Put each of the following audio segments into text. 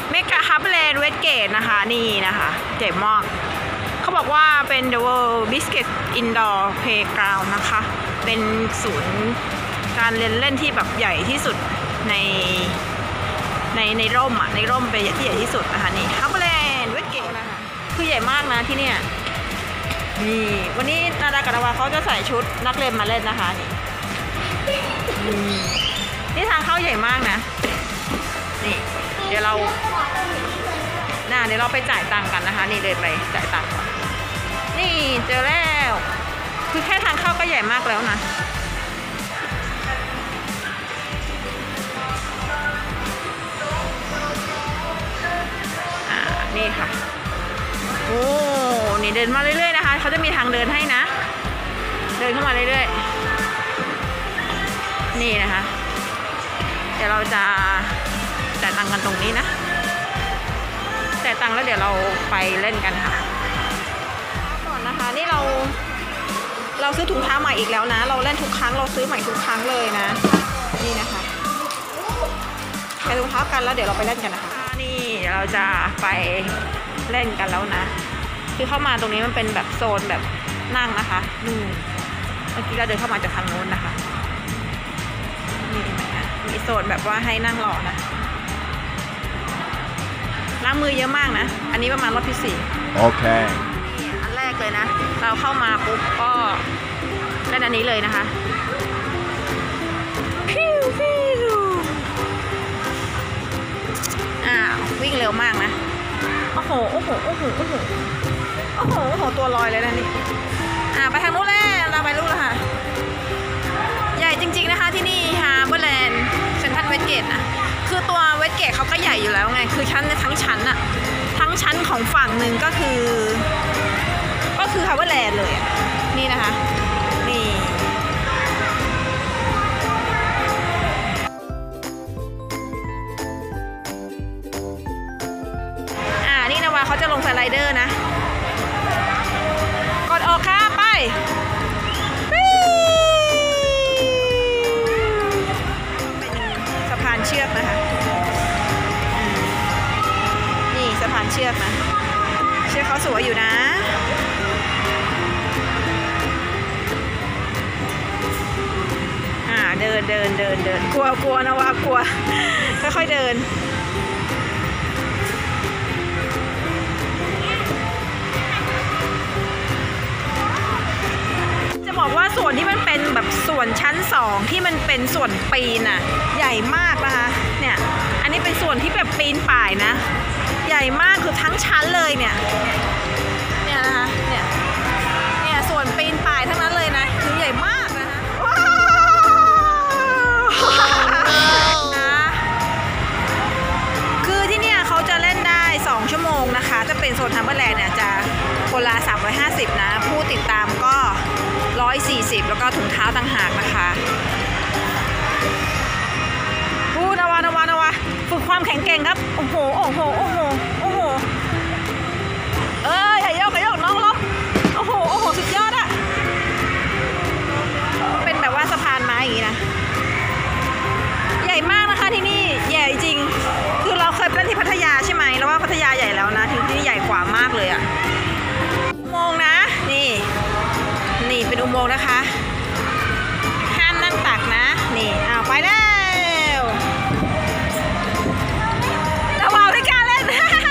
เมกะฮับแลนด์เวสเกตนะคะนี่นะคะเจ๋งมากเขาบอกว่าเป็น The World Biggest Indoor Playground นะคะเป็นศูนย์การเล่นที่แบบใหญ่ที่สุดในร่มอ่ะในร่มเป็นที่ใหญ่ที่สุดนะคะนี่ฮับแลนด์เวสเกตนะคะคือใหญ่มากนะที่เนี่ยนี่วันนี้นาดากับนาวาเขาจะใส่ชุดนักเรียนมาเล่นนะคะนี่ทางเข้าใหญ่มากนะนี่เดี๋ยวเราไปจ่ายตังค์กันนะคะนี่เดินไปจ่ายตังค์ก่อนนี่เจอแล้วคือแค่ทางเข้าก็ใหญ่มากแล้วนะนี่ค่ะโอ้นี่เดินมาเรื่อยๆนะคะเขาจะมีทางเดินให้นะเดินเข้ามาเรื่อยๆนี่นะคะเดี๋ยวเราจะจ่ายตังค์กันตรงนี้นะจ่ายตังค์แล้วเดี๋ยวเราไปเล่นกันค่ะก่อนนะคะนี่เราซื้อถุงเท้าใหม่อีกแล้วนะเราเล่นทุกครั้งเราซื้อใหม่ทุกครั้งเลยนะนี่นะคะใส่ถุงเท้ากันแล้วเดี๋ยวเราไปเล่นกันนะคะนี่เราจะไปเล่นกันแล้วนะคือเข้ามาตรงนี้มันเป็นแบบโซนแบบนั่งนะคะเมื่อกี้เราเดินเข้ามาจากทางโน้นนะคะนี่มีโซนแบบว่าให้นั่งรอนะล้างมือเยอะมากนะอันนี้ประมาณรอบที่4โอเคอันแรกเลยนะเราเข้ามาปุ๊บก็เล่นอันนี้เลยนะคะวิ่งเร็วมากนะโอ้โหตัวลอยเลยนะนี่ไปทางนู้นแล้วเราไปรู้แล้วค่ะใหญ่จริงๆนะคะที่นี่ฮาร์เบอร์แลนด์เซ็นทรัลเวสเกตนะคือตัวเวสเกตเขาก็ใหญ่อยู่แล้วไงคือชั้นทั้งชั้นอะทั้งชั้นของฝั่งหนึ่งก็คือฮาร์เบอร์แลนด์เลยนี่นะคะนี่นี่นะว่าเขาจะลงสไลเดอร์นะกดออกค่ะไปสะพานเชือกนะคะนี่สะพานเชือกนะเชือกเขาสวยอยู่นะเดินกลัวนะว่ากลัวค่อยๆเดินบอกว่าส่วนที่มันเป็นแบบส่วนชั้น2ที่มันเป็นส่วนปีนน่ะใหญ่มากนะคะเนี่ยอันนี้เป็นส่วนที่แบบปีนป่ายนะใหญ่มากคือทั้งชั้นเลยเนี่ยนะคะเนี่ยส่วนปีนป่ายทั้งนั้นเลยนะคือใหญ่มากนะคะคือที่เนี่ยเขาจะเล่นได้2ชั่วโมงนะคะจะเป็นโซนฮัมเบอร์แลนด์เนี่ยจะคนละ350นะผู้ติดตามก็140แล้วก็ถุงเท้าต่างหากนะคะนาวาฝึกความแข็งแกร่งครับโอ้โหอย่ายกน้องล้มโอ้โหสุดยอดอะเป็นแบบว่าสะพานไม้อย่างนี้นะใหญ่มากนะคะที่นี่ใหญ่จริงคือเราเคยไปเล่นที่พัทยาใช่ไหมแล้วว่าพัทยาใหญ่แล้วนะที่นี่ใหญ่กว่ามากเลยอะมองนะนี่เป็นอุโมงค์นะคะห้ามนั่งตักนะนี่ไปแล้วระวังด้วยการเล่น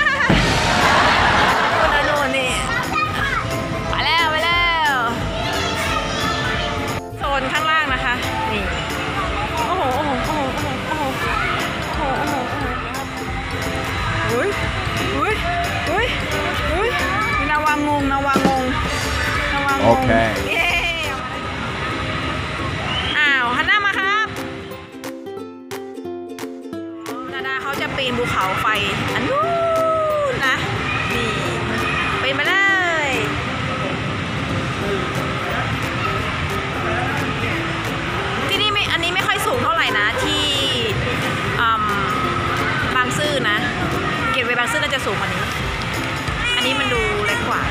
นู่นนี่ไปแล้วโซนข้างล่างนะคะนี่โอ้โหนาวางงโอเคหันหน้ามาครับนาดาเขาจะปีนภูเขาไฟอันนู้นนะนี่ปีนไปเลยที่นี่อันนี้ไม่ค่อยสูงเท่าไหร่นะที่บางซื่อนะเกตเวย์บางซื่อน่าจะสูงกว่านี้อันนี้มันดูเล็กกว่า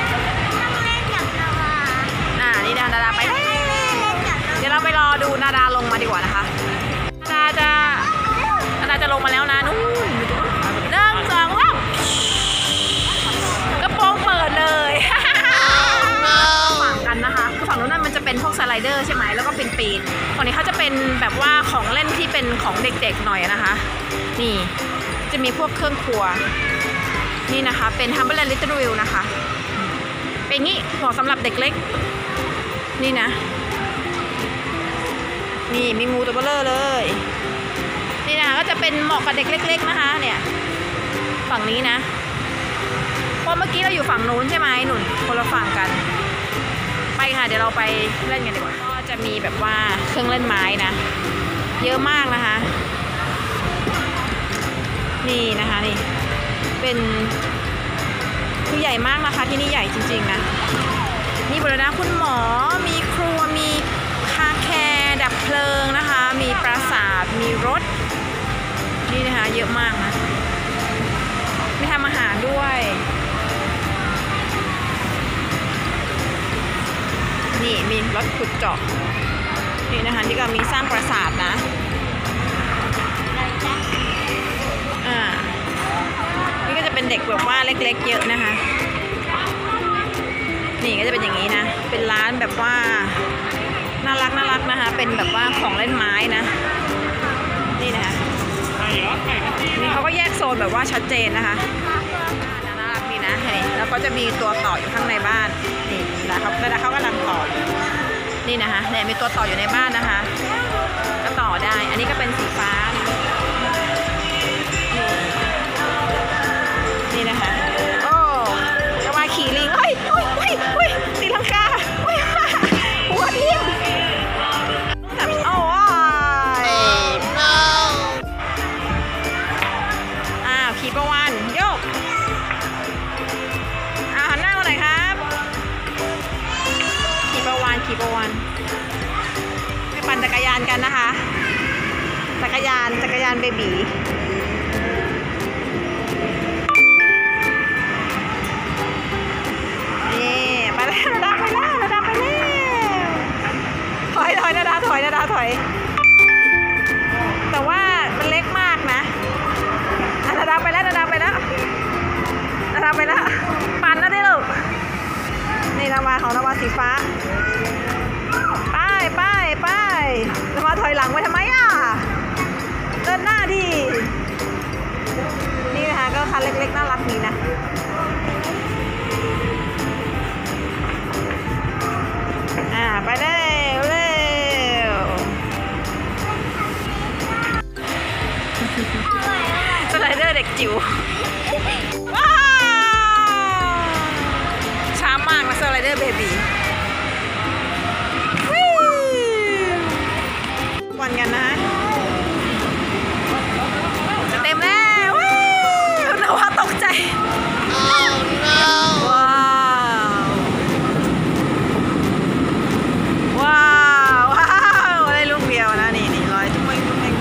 นี่นาดาไปเดี๋ยวเราไปรอดูนาดาลงมาดีกว่านะคะนาดาจะลงมาแล้วนะนู่น1 เป็นแบบว่าของเล่นที่เป็นของเด็กๆหน่อยนะคะนี่จะมีพวกเครื่องครัวนี่นะคะเป็น Humble Little Wheel นะคะเป็นงี้เหมาะสำหรับเด็กเล็กนี่นะนี่มีงูตัวเบลอเลยนี่นะก็จะเป็นเหมาะกับเด็กเล็กๆนะคะเนี่ยฝั่งนี้นะเพราะเมื่อกี้เราอยู่ฝั่งนู้นใช่ไหมหนุนคนละฝั่งกันไปค่ะเดี๋ยวเราไปเล่นกันดีกว่าก็จะมีแบบว่าเครื่องเล่นไม้นะเยอะมากนะคะนี่นะคะนี่เป็นคือใหญ่มากนะคะที่นี่ใหญ่จริงๆนะมีบริษัทคุณหมอมีครัวมีคาแคร์ดับเพลิงนะคะมีปราสาทมีรถนี่นะคะเยอะมากนะมีทำอาหารด้วยนี่มีรถขุดเจาะนี่นะคะนี่ก็มีสร้างปราสาทนะนี่ก็จะเป็นเด็กแบบว่าเล็กๆเยอะนะคะนี่ก็จะเป็นอย่างนี้นะเป็นร้านแบบว่าน่ารักนะคะเป็นแบบว่าของเล่นไม้นะนี่นะคะนี่เขาก็แยกโซนแบบว่าชัดเจนนะคะน่ารักดีนะนี่แล้วก็จะมีตัวต่ออยู่ข้างในบ้านนี่แล้วเขากำลังต่อนี่นะคะเนี่ยมีตัวต่ออยู่ในบ้านนะคะก็ต่อได้อันนี้ก็เป็นสีฟ้านี่นะคะโอ้จะมาขี่ลิงเฮ้ยตีลังกาหัวทิ่มโอ้ขี่ประวันโยกหันหน้ามาหน่อยครับขี่ประวันไปปั่นจักรยานกันนะคะจักรยานเบบีนี่ไปแล้วนาดาไปแล้วถอยนาดาถอยแต่ว่ามันเล็กมากนะนาดาไปแล้วปั่นนะดิลูกนี่นาวาของนาวาสีฟ้าไปนาวาถอยหลังไว้ทำไมอ่ะเดินหน้าดินี่นะคะก็คันเล็กๆน่ารักดีนะไปเร็วสไลเดอร์เด็กจิ๋วว้าวช้ามากนะสไลเดอร์เบบีวันกันนะจะเต็มแล้วนาวาตกใจว้าวได้ลูกเดียวนะนี่ลอยทุ่ง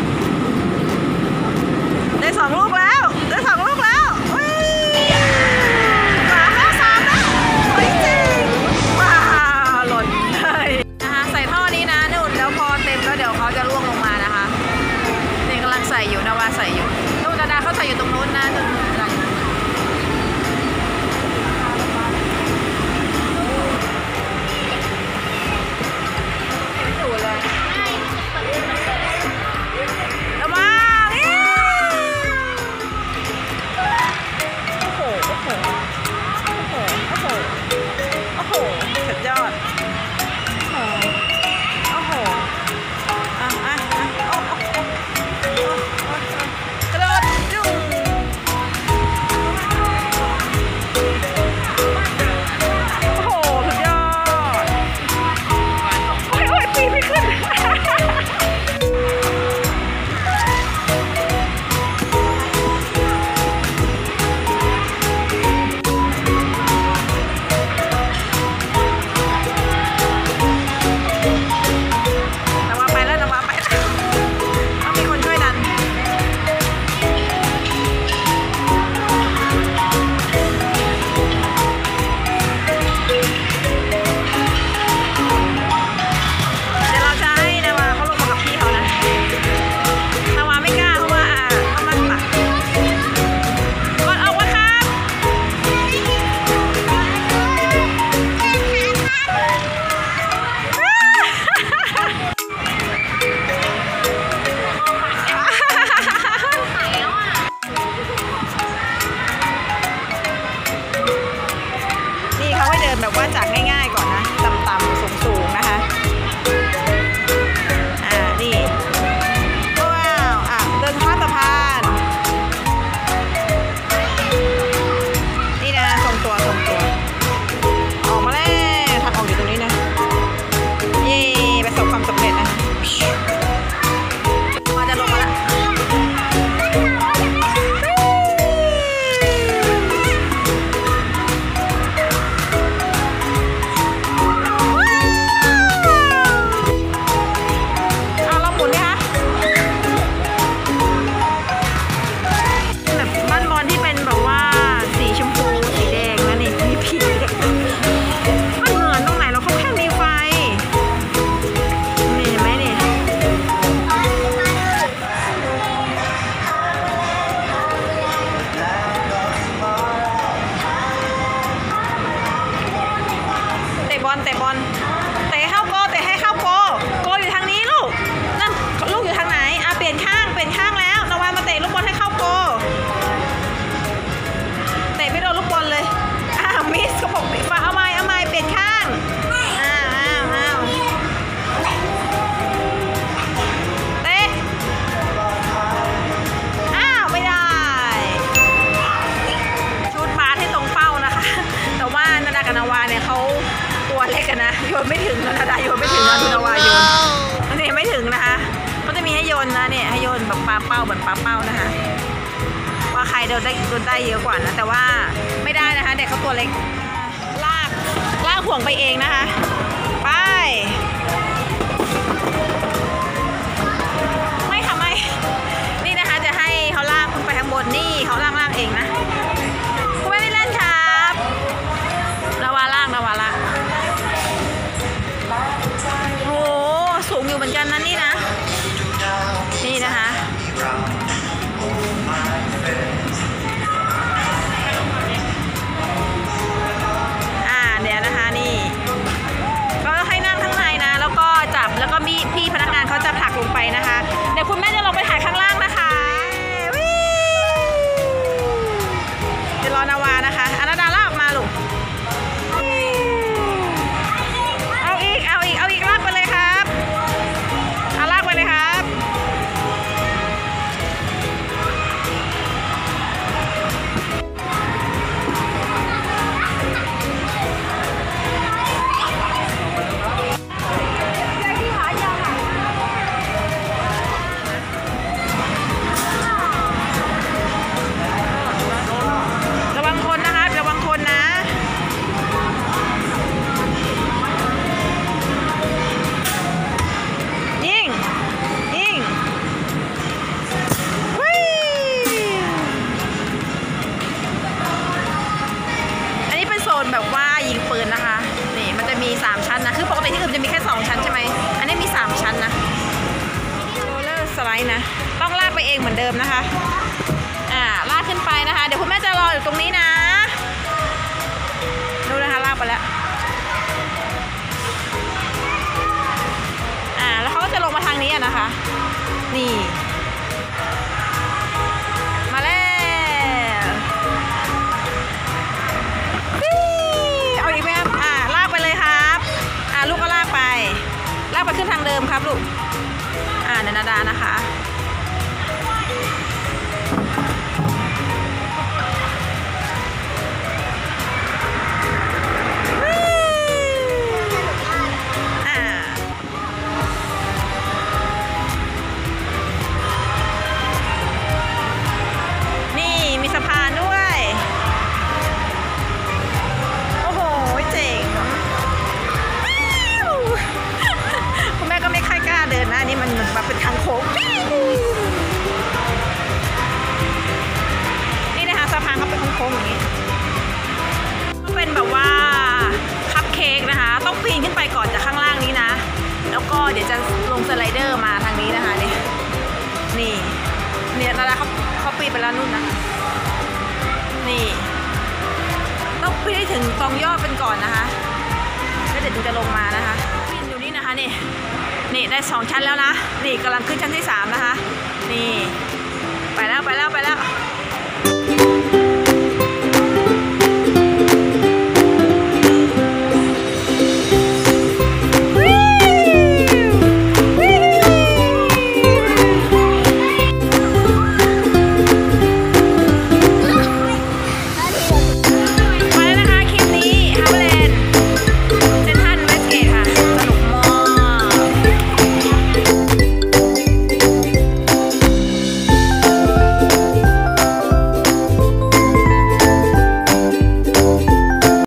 ได้2 ลูกแล้ว3 แล้วสวยจริงว้าวจากง่ายๆก่อนนะต่ำๆสูงๆนะคะนี่ว้าวเดินข้ามสะพานนี่นะทรงตัวออกมาแล้วทางออกอยู่ตรงนี้นะเย่ประสบความสำเร็จนะมาจะลงมาแล้วเตะบอลเตะเข้าโกเตะให้เข้าโกอยู่ทางนี้ลูกนั่นลูกอยู่ทางไหนเปลี่ยนข้างแล้วนวามาเตะลูกบอลให้เข้าโกเตะไม่โดนลูกบอลเลยมิสก็บอกฟ้าเอาไม้เปลี่ยนข้างเตะไม่ได้ชุดบาสให้ตรงเป้านะคะแต่ว่านาดากับนาวาเนี่ยเขาตัวเล็กกันนะโยนไม่ถึงนาดาโยนไม่ถึงนะนาวาโยนอันนี้ไม่ถึงนะคะก็จะมีให้โยนนะเนี่ยให้โยนแบบปลาเป้าเหมือนปลาเป้านะคะว่าใครโดนได้เยอะกว่านะแต่ว่าไม่ได้นะคะเด็กเขาตัวเล็กลากห่วงไปเองนะคะไปไม่ทำไมนี่นะคะจะให้เขาลากขึ้นไปข้างบนนี่เขาลากเองนะคุณไม่ได้เล่นครับนาวาลากโอ้สูงอยู่เหมือนกันนะนี่นะนี่นะคะเดี๋ยวนะคะนี่ก็ให้นั่งข้างในนะแล้วก็จับแล้วก็มีพี่พนักงานเขาจะผลักลงไปนะคะเดี๋ยวคุณแม่จะลงไปถ่ายข้างล่างนะคะเดี๋ยวรอนาวานะคะอนาดาลากออกมาลูกเอาอีกลากไปเลยครับลากไปเลยครับ แบบว่ายิงปืนนะคะนี่มันจะมี3ชั้นนะคือปกติที่อื่นจะมีแค่2ชั้นใช่ไหมอันนี้มี3ชั้นนะโรลเลอร์สไลด์นะต้องลากไปเองเหมือนเดิมนะคะลากขึ้นไปนะคะเดี๋ยวคุณแม่จะรออยู่ตรงนี้นะดูนะคะลากไปแล้วแล้วเขาก็จะลงมาทางนี้นะคะนี่มาแล้วเอาอีกไหมครับลากไปเลยครับลูกก็ลากไปขึ้นทางเดิมครับลูกเดี๋ยวนาดานะคะสะพานด้วยโอ้โหเจ๋งคุณแม่ก็ไม่ค่อยกล้าเดินนะนี่มันเหมือนแบบเป็นทางโค้งนี่นะคะสะพานเขาเป็นโค้งๆอย่างนี้เป็นแบบว่าคัพเค้กนะคะต้องปีนขึ้นไปก่อนจากข้างล่างนี้นะแล้วก็เดี๋ยวจะลงสไลเดอร์มาทางนี้นะคะนี่นาดาเขาปีนไปแล้วนู่นนะนี่ต้องปีนให้ถึงตรงยอดเป็นก่อนนะคะแล้วเดี๋ยวถึงจะลงมานะคะปีนอยู่นี่นะคะนี่ได้2ชั้นแล้วนะนี่กำลังขึ้นชั้นที่3นะคะนี่ไปแล้ว